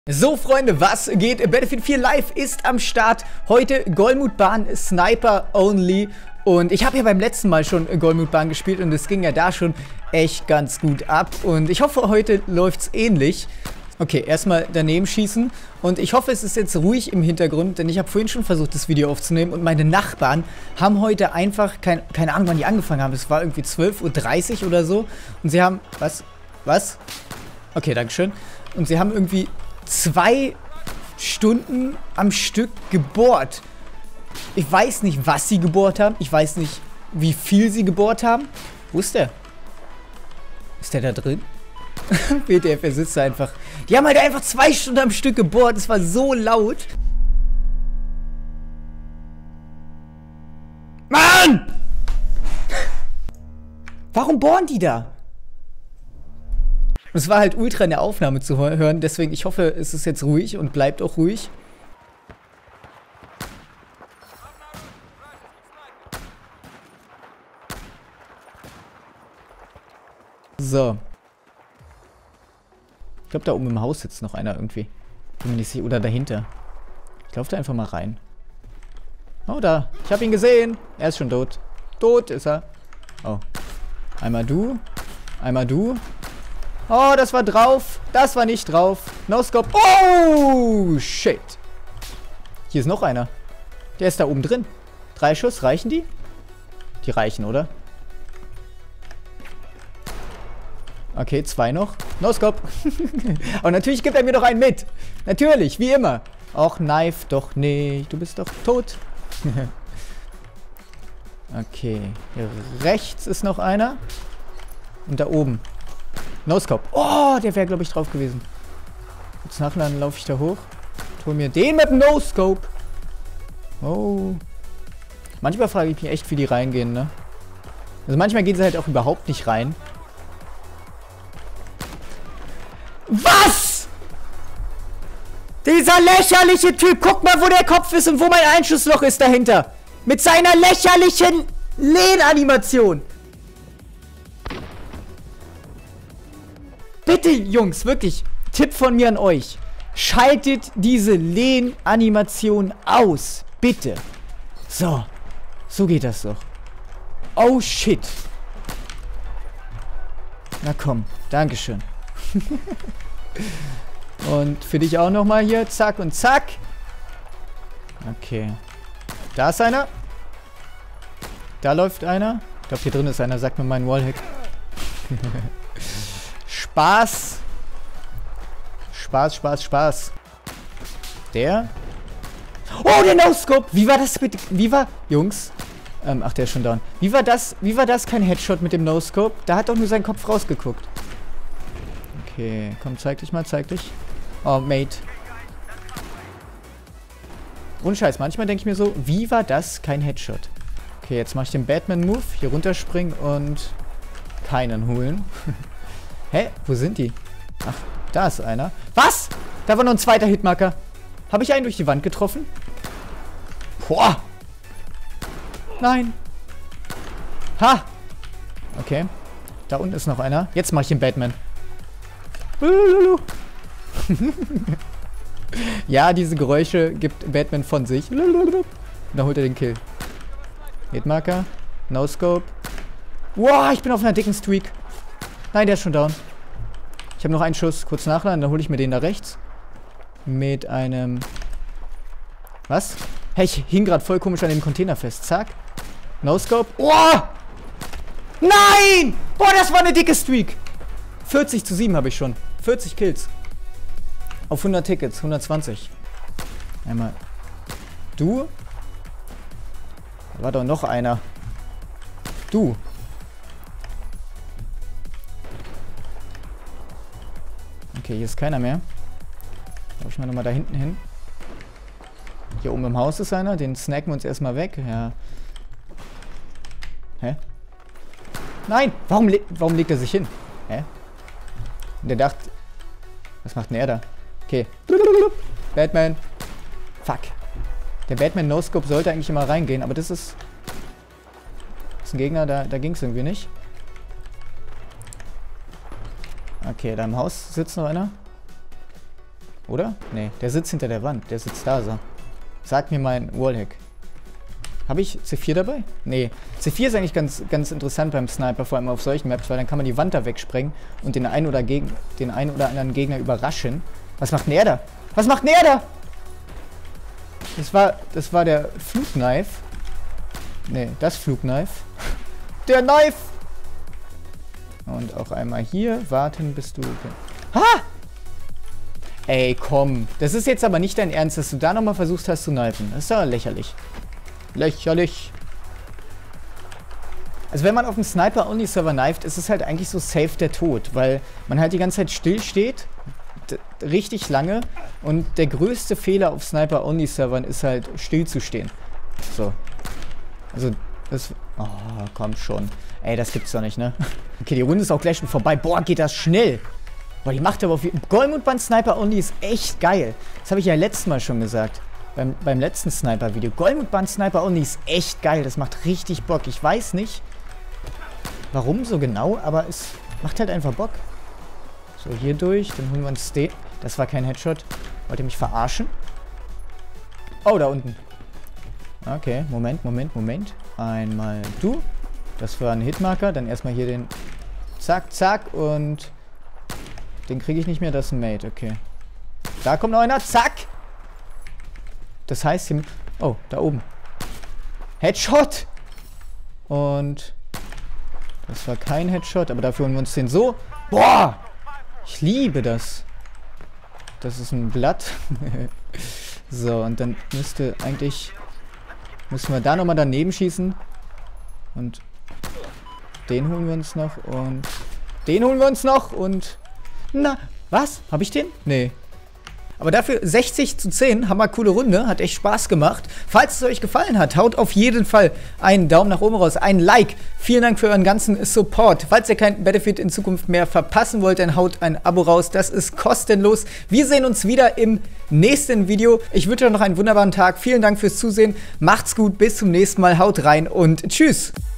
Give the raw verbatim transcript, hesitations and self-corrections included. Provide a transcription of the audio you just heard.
So Freunde, was geht? Battlefield vier Live ist am Start. Heute Golmud-Bahn, Sniper Only. Und ich habe ja beim letzten Mal schon Golmud-Bahn gespielt und es ging ja da schon echt ganz gut ab. Und ich hoffe, heute läuft es ähnlich. Okay, erstmal daneben schießen. Und ich hoffe, es ist jetzt ruhig im Hintergrund, denn ich habe vorhin schon versucht, das Video aufzunehmen. Und meine Nachbarn haben heute einfach, kein, keine Ahnung, wann die angefangen haben. Es war irgendwie zwölf Uhr dreißig oder so. Und sie haben, was? Was? Okay, dankeschön. Und sie haben irgendwie zwei Stunden am Stück gebohrt. Ich weiß nicht, was sie gebohrt haben. Ich weiß nicht, wie viel sie gebohrt haben. Wo ist der? Ist der da drin? W T F, er sitzt da einfach. Die haben halt einfach zwei Stunden am Stück gebohrt. Es war so laut. Mann! Warum bohren die da? Und es war halt ultra in der Aufnahme zu hören, deswegen ich hoffe, es ist jetzt ruhig und bleibt auch ruhig. So. Ich glaube, da oben im Haus sitzt noch einer irgendwie. Bin mir nicht sicher. Oder dahinter. Ich laufe da einfach mal rein. Oh, da. Ich habe ihn gesehen. Er ist schon tot. Tot ist er. Oh. Einmal du. Einmal du. Oh, das war drauf. Das war nicht drauf. No-Scope. Oh, shit. Hier ist noch einer. Der ist da oben drin. Drei Schuss. Reichen die? Die reichen, oder? Okay, zwei noch. No-Scope. Und natürlich gibt er mir doch einen mit. Natürlich, wie immer. Och, Knife doch nicht. Du bist doch tot. Okay. Hier rechts ist noch einer. Und da oben. No-Scope. Oh, der wäre, glaube ich, drauf gewesen. Jetzt nachladen, laufe ich da hoch. Hol mir den mit dem No-Scope. Oh. Manchmal frage ich mich echt, wie die reingehen, ne? Also manchmal gehen sie halt auch überhaupt nicht rein. Was? Dieser lächerliche Typ. Guck mal, wo der Kopf ist und wo mein Einschussloch ist dahinter. Mit seiner lächerlichen Lehnanimation. Bitte, Jungs, wirklich, Tipp von mir an euch. Schaltet diese Lehnanimation aus. Bitte. So. So geht das doch. Oh, shit. Na komm. Dankeschön. Und für dich auch nochmal hier. Zack und zack. Okay. Da ist einer. Da läuft einer. Ich glaube, hier drin ist einer. Sagt mir mein Wallhack. Spaß. Spaß, Spaß, Spaß. Der. Oh, der No-Scope. Wie war das bitte? Wie war... Jungs. Ähm, ach, der ist schon down. Wie war das? Wie war das kein Headshot mit dem No-Scope? Da hat doch nur sein Kopf rausgeguckt. Okay, komm, zeig dich mal, zeig dich. Oh, Mate. Ohne Scheiß, manchmal denke ich mir so, wie war das kein Headshot? Okay, jetzt mache ich den Batman-Move. Hier runterspringen und keinen holen. Hä? Wo sind die? Ach, da ist einer. Was? Da war noch ein zweiter Hitmarker. Habe ich einen durch die Wand getroffen? Boah. Nein. Ha. Okay. Da unten ist noch einer. Jetzt mache ich den Batman. Ja, diese Geräusche gibt Batman von sich. Da holt er den Kill. Hitmarker. No-Scope. Wow, ich bin auf einer dicken Streak. Nein, der ist schon down. Ich habe noch einen Schuss. Kurz nachladen, dann hole ich mir den da rechts. Mit einem... Was? Hey, ich hing gerade voll komisch an dem Container fest. Zack. No-Scope. Oh! Nein! Boah, das war eine dicke Streak. vierzig zu sieben habe ich schon. vierzig Kills. Auf hundert Tickets. hundertzwanzig. Einmal. Du? Da war doch noch einer. Du. Okay, hier ist keiner mehr. Laufe ich mal nochmal da hinten hin. Hier oben im Haus ist einer. Den snacken wir uns erstmal weg. Ja. Hä? Nein! Warum, le warum legt er sich hin? Hä? Und der dachte... Was macht denn er da? Okay. Batman. Fuck. Der Batman No-Scope sollte eigentlich immer reingehen, aber das ist... Das ist ein Gegner, da, da ging es irgendwie nicht. Okay, da im Haus sitzt noch einer. Oder? Nee, der sitzt hinter der Wand. Der sitzt da so. Sag mir mal ein Wallhack. Habe ich C vier dabei? Nee. C vier ist eigentlich ganz, ganz interessant beim Sniper, vor allem auf solchen Maps, weil dann kann man die Wand da wegsprengen und den einen oder, gegen, den einen oder anderen Gegner überraschen. Was macht denn er da? Was macht denn er da? Das war, das war der Flugknife. Nee, das Flugknife. Der Knife! Und auch einmal hier warten, bis du... Ha! Ey, komm. Das ist jetzt aber nicht dein Ernst, dass du da nochmal versucht hast zu knifen. Das ist doch lächerlich. Lächerlich. Also wenn man auf dem Sniper-Only-Server knifet, ist es halt eigentlich so safe der Tod, weil man halt die ganze Zeit still steht, richtig lange, und der größte Fehler auf Sniper-Only-Servern ist halt still zu stehen. So. Also, das... Oh, komm schon. Ey, das gibt's doch nicht, ne? Okay, die Runde ist auch gleich schon vorbei. Boah, geht das schnell. Boah, die macht aber auf jeden Fall... Golmutbahn Sniper-Only ist echt geil. Das habe ich ja letztes Mal schon gesagt. Beim, beim letzten Sniper-Video. Golmutbahn Sniper-Only ist echt geil. Das macht richtig Bock. Ich weiß nicht, warum so genau, aber es macht halt einfach Bock. So, hier durch. Dann holen wir uns den. Das war kein Headshot. Wollt ihr mich verarschen? Oh, da unten. Okay, Moment, Moment, Moment. Einmal du. Das war ein Hitmarker. Dann erstmal hier den... Zack, zack. Und... Den kriege ich nicht mehr. Das ist ein Mate. Okay. Da kommt noch einer. Zack. Das heißt hier... Oh, da oben. Headshot. Und... Das war kein Headshot. Aber dafür holen wir uns den so. Boah. Ich liebe das. Das ist ein Blatt. So, und dann müsste eigentlich... Müssen wir da nochmal daneben schießen. Und... Den holen wir uns noch. Und... Den holen wir uns noch. Und... Na, was? Hab ich den? Nee. Aber dafür sechzig zu zehn, hammercoole Runde, hat echt Spaß gemacht. Falls es euch gefallen hat, haut auf jeden Fall einen Daumen nach oben raus, ein Like. Vielen Dank für euren ganzen Support. Falls ihr kein Battlefield in Zukunft mehr verpassen wollt, dann haut ein Abo raus, das ist kostenlos. Wir sehen uns wieder im nächsten Video. Ich wünsche euch noch einen wunderbaren Tag. Vielen Dank fürs Zusehen, macht's gut, bis zum nächsten Mal, haut rein und tschüss.